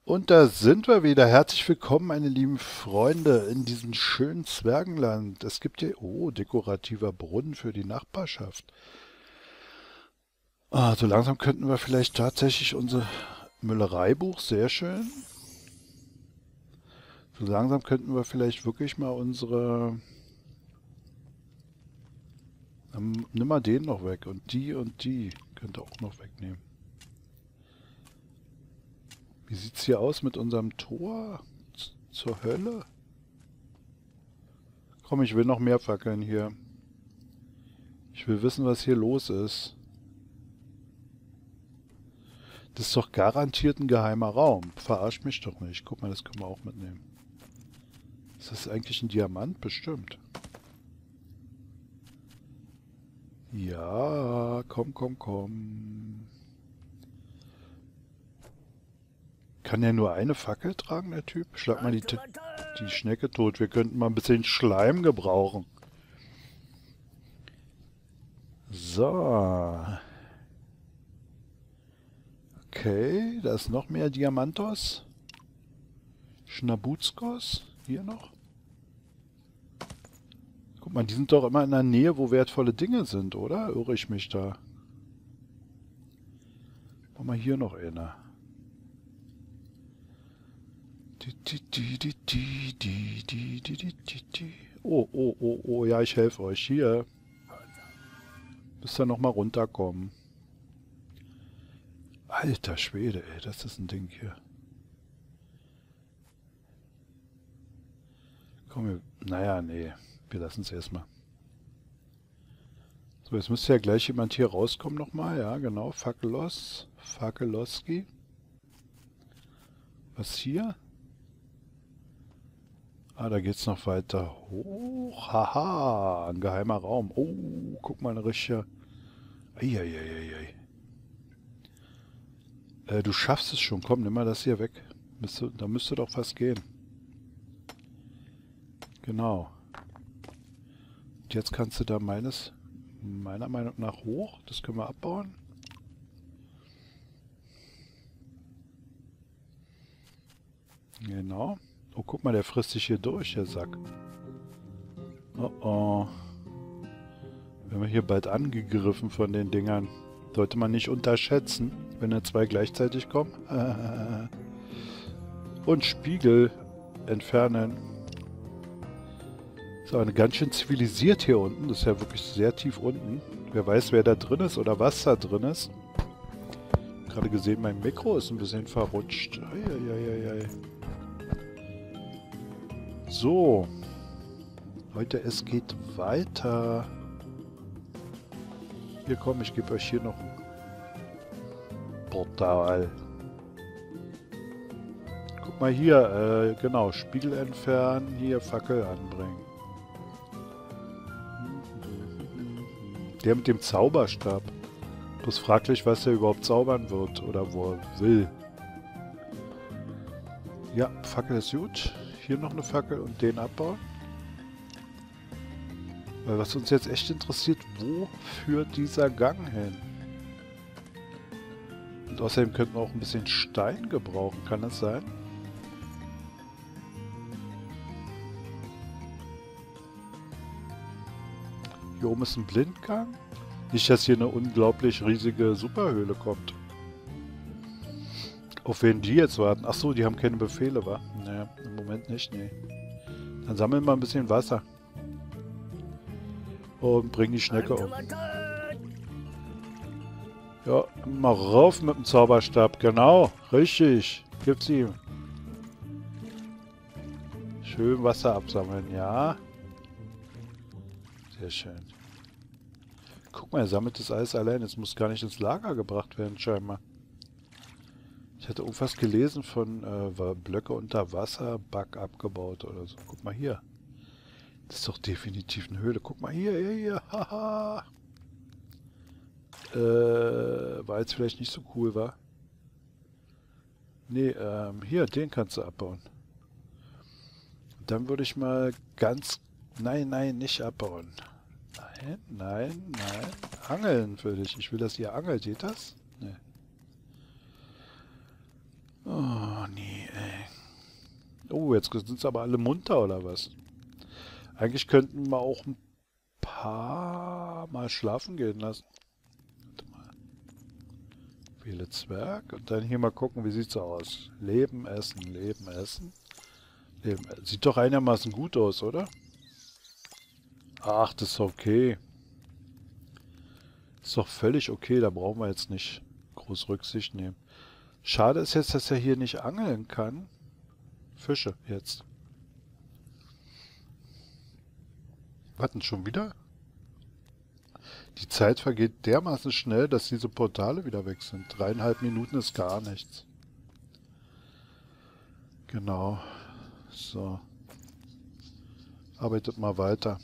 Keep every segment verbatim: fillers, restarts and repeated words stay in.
Und da sind wir wieder. Herzlich willkommen, meine lieben Freunde, in diesem schönen Zwergenland. Es gibt hier, oh, dekorativer Brunnen für die Nachbarschaft. Ah, so langsam könnten wir vielleicht tatsächlich unser Müllereibuch, sehr schön. So langsam könnten wir vielleicht wirklich mal unsere, ähm, nimm mal den noch weg und die und die könnt ihr auch noch wegnehmen. Wie sieht's hier aus mit unserem Tor Z- zur Hölle? Komm, ich will noch mehr Fackeln hier. Ich will wissen, was hier los ist. Das ist doch garantiert ein geheimer Raum. Verarsch mich doch nicht. Guck mal, das können wir auch mitnehmen. Ist das eigentlich ein Diamant? Bestimmt. Ja, komm, komm, komm. Kann der nur eine Fackel tragen, der Typ? Schlag mal die, T- die Schnecke tot. Wir könnten mal ein bisschen Schleim gebrauchen. So. Okay, da ist noch mehr Diamantos. Schnabuzkos. Hier noch. Guck mal, die sind doch immer in der Nähe, wo wertvolle Dinge sind, oder? Irre ich mich da? Machen wir hier noch eine. Oh, oh, oh, oh, ja, ich helfe euch. Hier. Müsst ihr nochmal runterkommen. Alter Schwede, ey, das ist ein Ding hier. Komm, wir, naja, nee, wir lassen es erstmal. So, jetzt müsste ja gleich jemand hier rauskommen nochmal. Ja, genau, Fakelos, Fakeloski. Was hier? Ah, da geht's noch weiter hoch. Haha, ein geheimer Raum. Oh, guck mal, eine richtige... Eieieiei. Äh, du schaffst es schon. Komm, nimm mal das hier weg. Müsste, da müsste doch was gehen. Genau. Und jetzt kannst du da meines, meiner Meinung nach hoch. Das können wir abbauen. Genau. Oh, guck mal, der frisst sich hier durch, der Sack. Oh, oh. Werden wir hier bald angegriffen von den Dingern. Sollte man nicht unterschätzen, wenn da zwei gleichzeitig kommen. Und Spiegel entfernen. Ist aber ganz schön zivilisiert hier unten. Das ist ja wirklich sehr tief unten. Wer weiß, wer da drin ist oder was da drin ist. Gerade gesehen, mein Mikro ist ein bisschen verrutscht. Eieieiei. So. Leute, es geht weiter. Hier komm, ich gebe euch hier noch ein Portal. Guck mal hier, äh, genau, Spiegel entfernen, hier Fackel anbringen. Der mit dem Zauberstab. Bloß fraglich, was er überhaupt zaubern wird oder wo er will. Ja, Fackel ist gut. Hier noch eine Fackel und den abbauen. Weil was uns jetzt echt interessiert, wo führt dieser Gang hin? Und außerdem könnten wir auch ein bisschen Stein gebrauchen, kann das sein? Hier oben ist ein Blindgang. Nicht, dass hier eine unglaublich riesige Superhöhle kommt. Auf wen die jetzt warten? Ach so, die haben keine Befehle, wa? Naja, im Moment nicht, nee. Dann sammeln wir ein bisschen Wasser. Und bringen die Schnecke um. Ja, mal rauf mit dem Zauberstab. Genau, richtig. Gibt's ihm. Schön Wasser absammeln, ja. Sehr schön. Guck mal, er sammelt das alles allein. Es muss gar nicht ins Lager gebracht werden, scheinbar. Ich hatte irgendwas gelesen von äh, Blöcke unter Wasser, Bug abgebaut oder so. Guck mal hier. Das ist doch definitiv eine Höhle. Guck mal hier, hier, hier. Haha. Äh, war jetzt vielleicht nicht so cool, war? Nee, ähm, hier, den kannst du abbauen. Dann würde ich mal ganz... Nein, nein, nicht abbauen. Nein, nein, nein. Angeln würde ich. Ich will, dass ihr angelt. Geht das? Nee. Oh, nee. Oh, jetzt sind sie aber alle munter, oder was? Eigentlich könnten wir auch ein paar Mal schlafen gehen lassen. Warte mal. Wähle Zwerg und dann hier mal gucken, wie sieht's aus. Leben, essen, leben, essen. Leben. Sieht doch einigermaßen gut aus, oder? Ach, das ist okay. Ist doch völlig okay, da brauchen wir jetzt nicht groß Rücksicht nehmen. Schade ist jetzt, dass er hier nicht angeln kann. Fische jetzt. Warten schon wieder? Die Zeit vergeht dermaßen schnell, dass diese Portale wieder weg sind. Dreieinhalb Minuten ist gar nichts. Genau. So. Arbeitet mal weiter.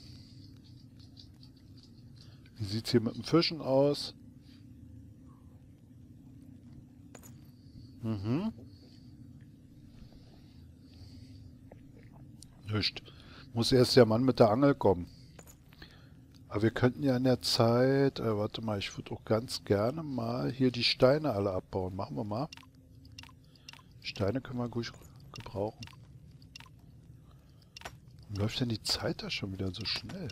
Wie sieht es hier mit dem Fischen aus? Mhm. Nicht. Muss erst der Mann mit der Angel kommen. Aber wir könnten ja in der Zeit... Äh, warte mal, ich würde auch ganz gerne mal hier die Steine alle abbauen. Machen wir mal. Steine können wir gut gebrauchen. Warum läuft denn die Zeit da schon wieder so schnell?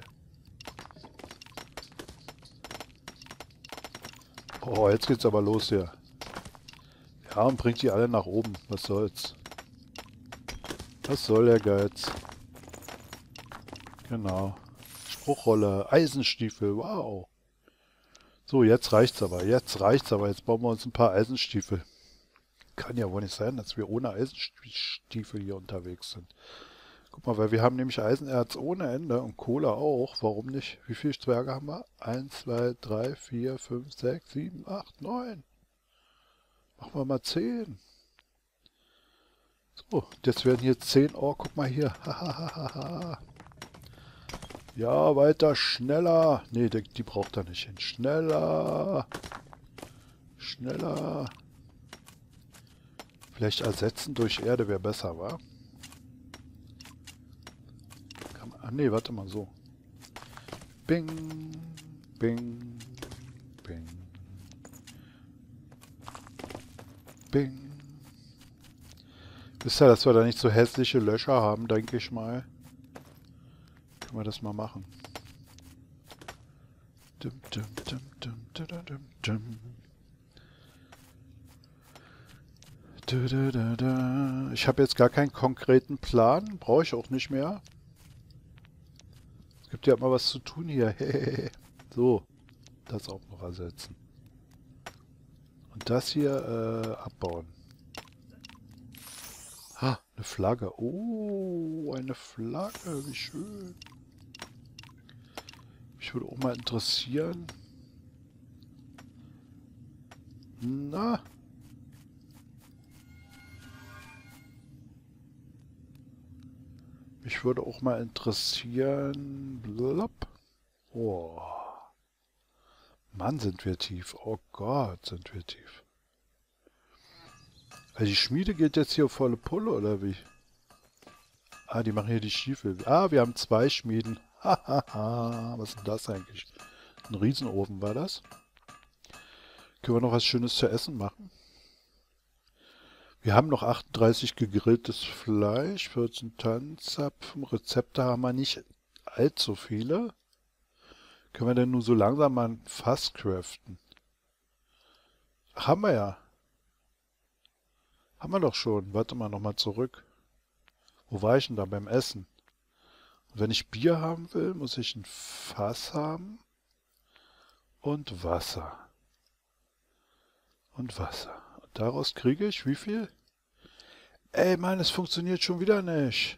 Oh, jetzt geht's aber los hier. Ja, und bringt die alle nach oben. Was soll's? Was soll der Geiz? Genau. Spruchrolle, Eisenstiefel, wow. So, jetzt reicht's aber. Jetzt reicht's aber. Jetzt bauen wir uns ein paar Eisenstiefel. Kann ja wohl nicht sein, dass wir ohne Eisenstiefel hier unterwegs sind. Guck mal, weil wir haben nämlich Eisenerz ohne Ende und Kohle auch. Warum nicht? Wie viele Zwerge haben wir? eins, zwei, drei, vier, fünf, sechs, sieben, acht, neun. Machen wir mal zehn. So, jetzt werden hier zehn. Oh, guck mal hier. Ja, weiter, schneller. Nee, die, die braucht er nicht hin. Schneller. Schneller. Vielleicht ersetzen durch Erde wäre besser, wa? Kann man, ah, nee, warte mal so. Bing, bing, bing, bing. Wisst ihr, dass wir da nicht so hässliche Löcher haben, denke ich mal. Können wir das mal machen. Dum, dum, dum, dum, dum, dum, dum. Du, du, du, du. Ich habe jetzt gar keinen konkreten Plan. Brauche ich auch nicht mehr. Es gibt ja immer was zu tun hier. So, das auch noch ersetzen. Und das hier äh, abbauen. Ha, eine Flagge. Oh, eine Flagge. Wie schön. Mich würde auch mal interessieren. Na? Mich würde auch mal interessieren. Blub. Oh. Mann, sind wir tief. Oh Gott, sind wir tief. Also die Schmiede geht jetzt hier auf volle Pulle, oder wie? Ah, die machen hier die Stiefel. Ah, wir haben zwei Schmieden. Hahaha, was ist denn das eigentlich? Ein Riesenofen war das? Können wir noch was Schönes zu essen machen? Wir haben noch achtunddreißig gegrilltes Fleisch, vierzehn Tannenzapfen. Rezepte haben wir nicht allzu viele. Können wir denn nur so langsam mal ein Fass craften? Ach, haben wir ja. Haben wir doch schon. Warte mal, nochmal zurück. Wo war ich denn da beim Essen? Und wenn ich Bier haben will, muss ich ein Fass haben und Wasser. Und Wasser. Und daraus kriege ich wie viel? Ey, Mann, es funktioniert schon wieder nicht.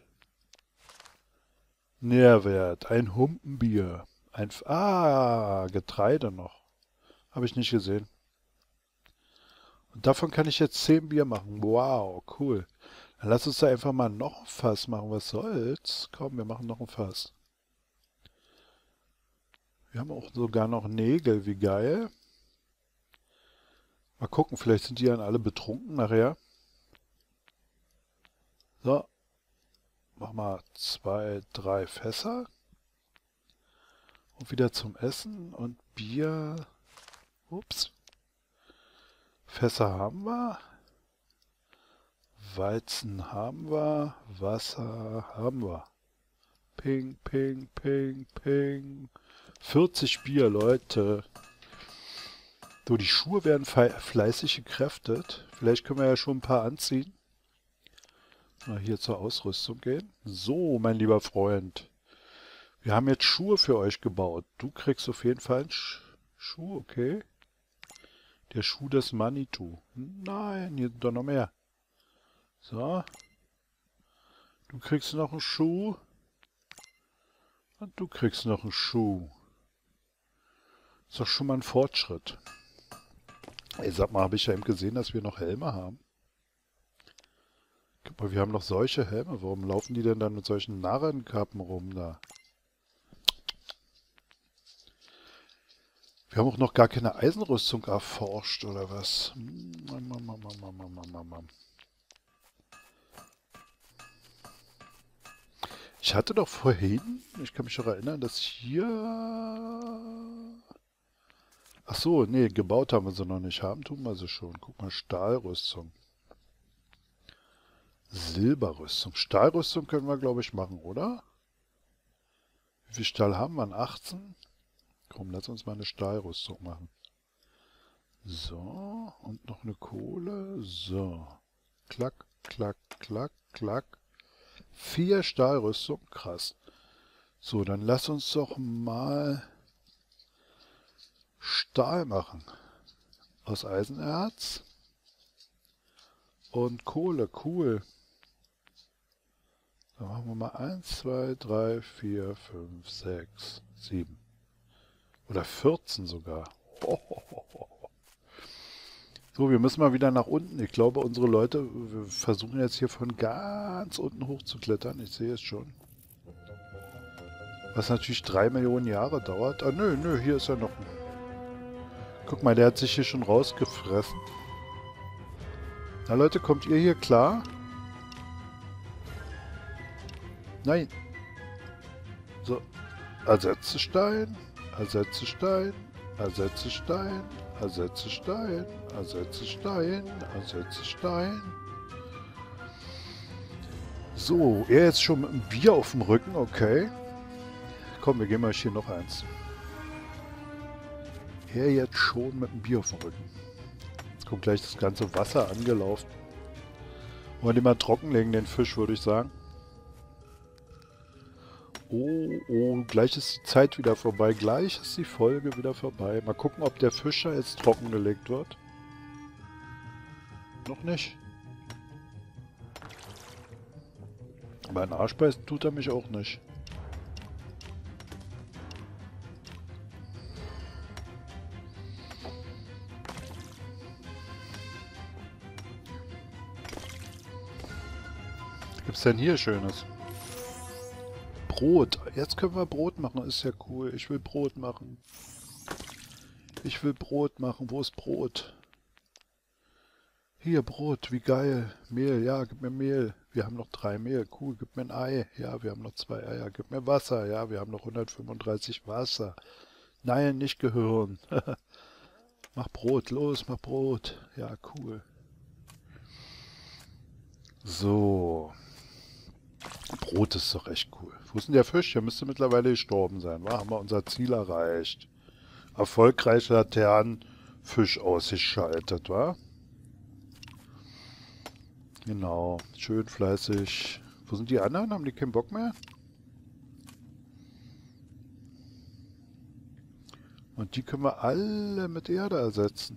Nährwert. Ein Humpenbier. Ein... F ah, Getreide noch. Habe ich nicht gesehen. Und davon kann ich jetzt zehn Bier machen. Wow, cool. Dann lass uns da einfach mal noch ein Fass machen. Was soll's? Komm, wir machen noch ein Fass. Wir haben auch sogar noch Nägel. Wie geil. Mal gucken, vielleicht sind die dann alle betrunken nachher. So. Mach mal zwei, drei Fässer. Und wieder zum Essen. Und Bier. Ups. Fässer haben wir. Weizen haben wir. Wasser haben wir. Ping, ping, ping, ping. vierzig Bier, Leute. So, die Schuhe werden fleißig gekräftet. Vielleicht können wir ja schon ein paar anziehen. Mal hier zur Ausrüstung gehen. So, mein lieber Freund. Wir haben jetzt Schuhe für euch gebaut. Du kriegst auf jeden Fall einen Sch Schuh, okay. Der Schuh des Manitou. Nein, hier sind doch noch mehr. So. Du kriegst noch einen Schuh. Und du kriegst noch einen Schuh. Ist doch schon mal ein Fortschritt. Ey, sag mal, habe ich ja eben gesehen, dass wir noch Helme haben? Guck mal, wir haben noch solche Helme. Warum laufen die denn dann mit solchen Narrenkappen rum da? Wir haben auch noch gar keine Eisenrüstung erforscht, oder was? Ich hatte doch vorhin, ich kann mich noch erinnern, dass hier... Ach so, nee, gebaut haben wir sie noch nicht. Haben tun wir sie schon. Guck mal, Stahlrüstung. Silberrüstung. Stahlrüstung können wir, glaube ich, machen, oder? Wie viel Stahl haben wir? achtzehn? Komm, lass uns mal eine Stahlrüstung machen. So, und noch eine Kohle. So. Klack, klack, klack, klack. Vier Stahlrüstung. Krass. So, dann lass uns doch mal Stahl machen. Aus Eisenerz. Und Kohle. Cool. Dann machen wir mal eins, zwei, drei, vier, fünf, sechs, sieben. Oder vierzehn sogar. So, wir müssen mal wieder nach unten. Ich glaube, unsere Leute wir versuchen jetzt hier von ganz unten hoch zu klettern. Ich sehe es schon. Was natürlich drei Millionen Jahre dauert. Ah, nö, nö, hier ist ja noch ein... Guck mal, der hat sich hier schon rausgefressen. Na Leute, kommt ihr hier klar? Nein. So, ersetze Stein. Ersetze Stein, ersetze Stein, ersetze Stein, ersetze Stein, ersetze Stein. So, er jetzt schon mit einem Bier auf dem Rücken, okay. Komm, wir geben euch hier noch eins. Er jetzt schon mit einem Bier auf dem Rücken. Jetzt kommt gleich das ganze Wasser angelaufen. Wollen wir den mal trockenlegen, den Fisch, würde ich sagen. Oh, oh, gleich ist die Zeit wieder vorbei. Gleich ist die Folge wieder vorbei. Mal gucken, ob der Fisch jetzt trockengelegt wird. Noch nicht. Aber ein Arschbeißen tut er mich auch nicht. Was gibt's denn hier Schönes? Brot. Jetzt können wir Brot machen. Ist ja cool. Ich will Brot machen. Ich will Brot machen. Wo ist Brot? Hier, Brot. Wie geil. Mehl. Ja, gib mir Mehl. Wir haben noch drei Mehl. Cool. Gib mir ein Ei. Ja, wir haben noch zwei Eier. Gib mir Wasser. Ja, wir haben noch hundertfünfunddreißig Wasser. Nein, nicht Gehirn. Mach Brot. Los, mach Brot. Ja, cool. So. Brot ist doch echt cool. Wo ist denn der Fisch? Der müsste mittlerweile gestorben sein. Wa? Haben wir unser Ziel erreicht. Erfolgreich Laternenfisch ausgeschaltet, wa? Genau. Schön fleißig. Wo sind die anderen? Haben die keinen Bock mehr? Und die können wir alle mit Erde ersetzen.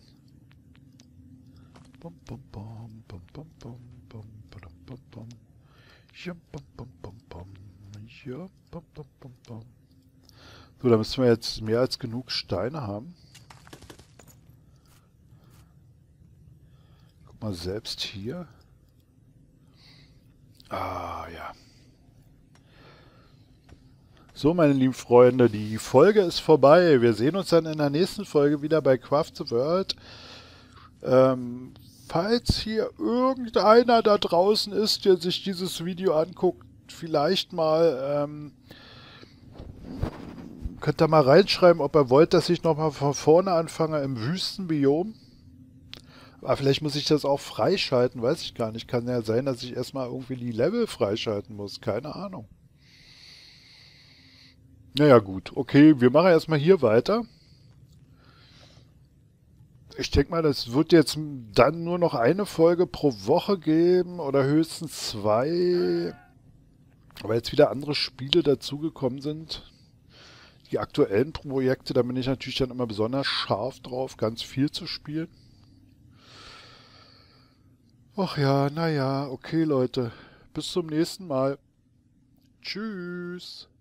Bum, bum, bum, bum, bum, bum, bum, bum, bum, bum. Ja, bum, bum, bum, bum. Ja, bum, bum, bum, bum. So, da müssen wir jetzt mehr als genug Steine haben. Guck mal, selbst hier. Ah, ja. So, meine lieben Freunde, die Folge ist vorbei. Wir sehen uns dann in der nächsten Folge wieder bei Craft the World. Ähm... Falls hier irgendeiner da draußen ist, der sich dieses Video anguckt, vielleicht mal, ähm, könnt ihr mal reinschreiben, ob ihr wollt, dass ich nochmal von vorne anfange im Wüstenbiom. Aber vielleicht muss ich das auch freischalten, weiß ich gar nicht. Kann ja sein, dass ich erstmal irgendwie die Level freischalten muss. Keine Ahnung. Naja, gut. Okay, wir machen erstmal hier weiter. Ich denke mal, das wird jetzt dann nur noch eine Folge pro Woche geben oder höchstens zwei. Weil jetzt wieder andere Spiele dazugekommen sind. Die aktuellen Projekte, da bin ich natürlich dann immer besonders scharf drauf, ganz viel zu spielen. Ach ja, naja, okay Leute. Bis zum nächsten Mal. Tschüss.